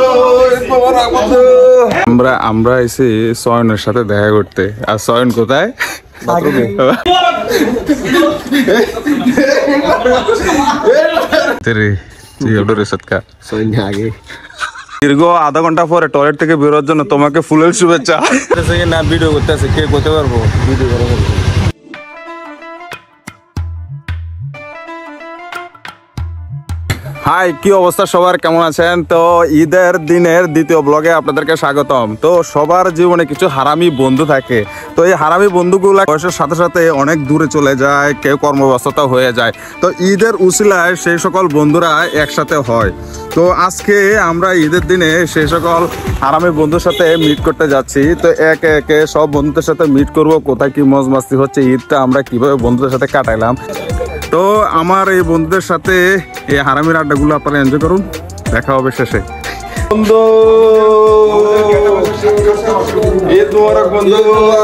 আমরা এসে সয়নের সাথে দেখা করতে, আর সয়ন কোথায়? দীর্ঘ আধা ঘন্টা পরে টয়লেট থেকে বেরোর জন্য তোমাকে ফুলের শুভেচ্ছা। না ভিডিও করতে আছে, কে করতে পারবো ভিডিও করা? হাই, কি অবস্থা সবার, কেমন আছেন? তো ঈদের দিনের দ্বিতীয় ব্লগে আপনাদেরকে স্বাগতম। তো সবার জীবনে কিছু হারামি বন্ধু থাকে, তো এই হারামি বন্ধুগুলা বয়সের সাথে সাথে অনেক দূরে চলে যায়, কেউ কর্মব্যস্ততা হয়ে যায়। তো ঈদের উসিলায় সেই সকল বন্ধুরা একসাথে হয়। তো আজকে আমরা ঈদের দিনে সেই সকল হারামি বন্ধুর সাথে মিট করতে যাচ্ছি। তো একে একে সব বন্ধুদের সাথে মিট করব, কোথায় কি মজ মাস্তি হচ্ছে, ঈদটা আমরা কিভাবে বন্ধুদের সাথে কাটাইলাম। তো আমার এই বন্ধুদের সাথে এই হারামির আড্ডাগুলো আপনারা এনজয় করুন, দেখা হবে শেষে। বন্ধু ঈদ মোবারক, বন্ধু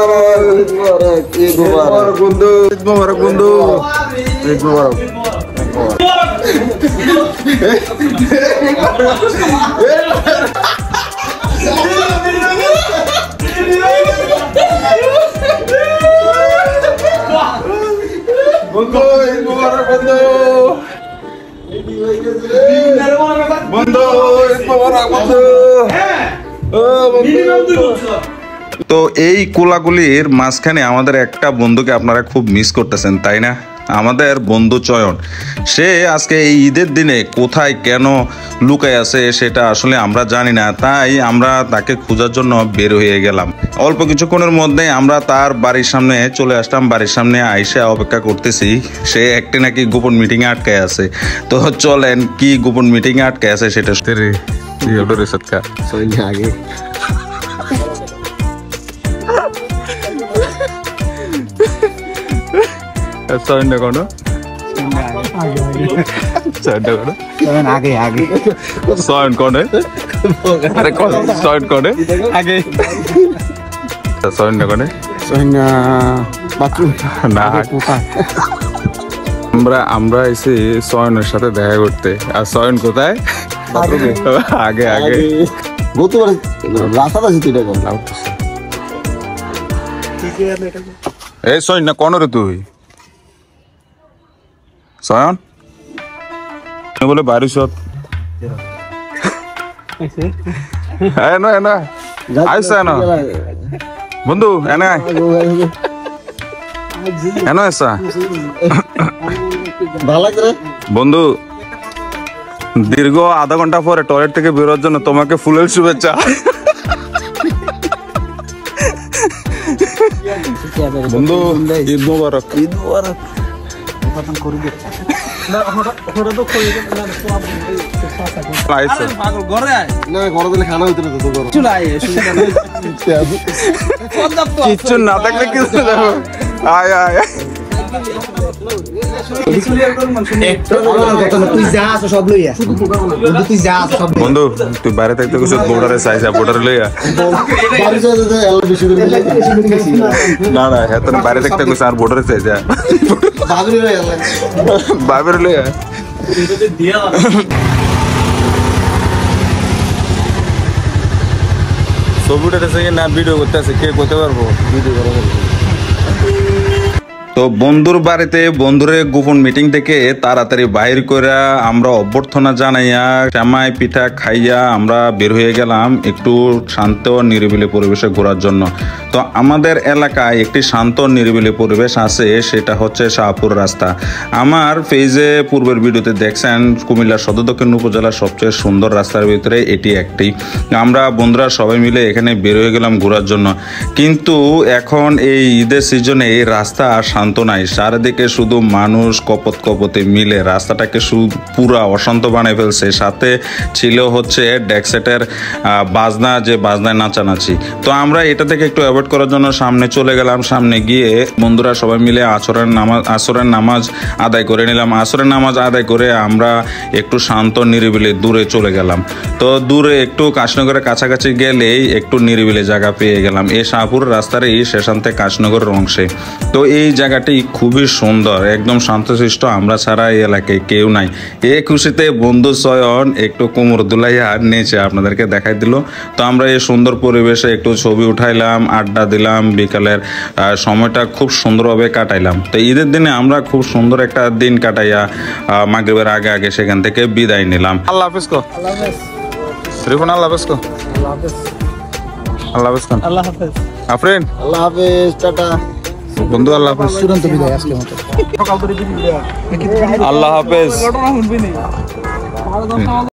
ঈদ মোবারক, বন্ধু ঈদ মোবারক, বন্ধু ঈদ মোবারক। বন্ধু ঈদ মোবারক, বন্ধু বন্ধু ঈদ মোবারক, বন্ধু। তো এই কোলাগুলির মাঝখানে আমাদের একটা বন্ধুকে আপনারা খুব মিস করতেছেন, তাই না? আমাদের বন্ধু চয়ন, সে আজকে এই ঈদের দিনে কোথায় কেন লুকায় আছে সেটা আসলে আমরা জানি না, তাই আমরা তাকে খোঁজার জন্য বের হয়ে গেলাম। অল্প কিছুক্ষণের মধ্যে আমরা তার বাড়ির সামনে চলে আসলাম। বাড়ির সামনে আইসা অপেক্ষা করতেছি, সে একটি নাকি গোপন মিটিংয়ে আটকায় আছে। তো চলেন কি গোপন মিটিংয়ে আটকায় আছে সেটা আগে আমরা এসে সয়নের সাথে দেখা করতে, আর সয়ন কোথায়? আগে আগে এই সয়ন না কোন রে তুই? সয়ন বলে বাড়ি সব বন্ধু এনে বন্ধু, দীর্ঘ আধা ঘন্টা পরে টয়লেট থেকে বেরোর জন্য তোমাকে ফুলের শুভেচ্ছা। বন্ধু ঈদ মোবারক, ঈদ মোবারক। কিচ্ছু না থাকলে কিছু আয় আয় বন্ধু, তুই বাইরে থাকতে কিছু বোর্ডারে চাইছা, বোর্ডারে লইয়া না না হ্যাঁ, বাইরে থাকতে কিছু আর বোর্ডারে চাইছা বাবের লইয়া। ছবিটা না ভিডিও করতে আছে, কে করতে পারবো ভিডিও করা? তো বন্ধুর বাড়িতে বন্ধুরে গোপন মিটিং থেকে তাড়াতাড়ি বাইর করে আমরা অভ্যর্থনা জানাইয়া শ্যামাই পিঠা খাইয়া আমরা বের হয়ে গেলাম একটু শান্ত নিরিবিলি পরিবেশে ঘোরার জন্য। তো আমাদের এলাকায় একটি শান্ত নিরিবিলি পরিবেশ আছে, সেটা হচ্ছে শাহপুর রাস্তা। আমার পেজে পূর্বের ভিডিওতে দেখছেন কুমিল্লা সদর দক্ষিণ উপজেলার সবচেয়ে সুন্দর রাস্তার ভিতরে এটি একটি। আমরা বন্ধুরা সবাই মিলে এখানে বের হয়ে গেলাম ঘোরার জন্য, কিন্তু এখন এই ঈদের সিজনে এই রাস্তা আর শান্ত নাই, চারিদিকে শুধু মানুষ কপত কপতে মিলে রাস্তাটাকে পুরা অশান্ত বানিয়ে ফেলছে। সাথে ছিল হচ্ছে ডেকসেটের বাজনা, যে বাজনায় নাচানাচি। তো আমরা এটা থেকে একটু অ্যাভয়েড করার জন্য সামনে চলে গেলাম। সামনে গিয়ে বন্ধুরা সবাই মিলে আসরের নামাজ আদায় করে নিলাম। আসরের নামাজ আদায় করে আমরা একটু শান্ত নিরিবিলি দূরে চলে গেলাম। তো দূরে একটু কাশনগরের কাছাকাছি গেলেই একটু নিরিবিলি জায়গা পেয়ে গেলাম। এই শাহপুর রাস্তার এই শেষান্তে কাশনগরের অংশে। তো এই জায়গা জায়গাটি খুবই সুন্দর, একদম শান্তশিষ্ট, আমরা ছাড়া এই এলাকায় কেউ নাই। এই খুশিতে বন্ধু চয়ন একটু কোমর দুলাইয়া নেচে আপনাদেরকে দেখাই দিল। তো আমরা এই সুন্দর পরিবেশে একটু ছবি উঠাইলাম, আড্ডা দিলাম, বিকালের সময়টা খুব সুন্দরভাবে কাটাইলাম। তো ঈদের দিনে আমরা খুব সুন্দর একটা দিন কাটাইয়া মাগরিবের আগে আগে সেখান থেকে বিদায় নিলাম। আল্লাহ হাফেজ কো, রিফন আল্লাহ হাফেজ কো, আল্লাহ হাফেজ খান, আল্লাহ হাফেজ আফরিন আল্লাহ হাফেজ, টাটা বন্ধু, আল্লাহ হাফেজ, চূড়ান্ত বিদায় আজকের মতো। আল্লাহ হাফেজ।